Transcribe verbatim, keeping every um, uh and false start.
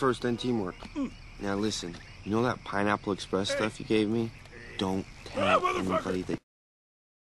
first and teamwork. Now listen, you know that Pineapple Express stuff you gave me? Don't tell anybody that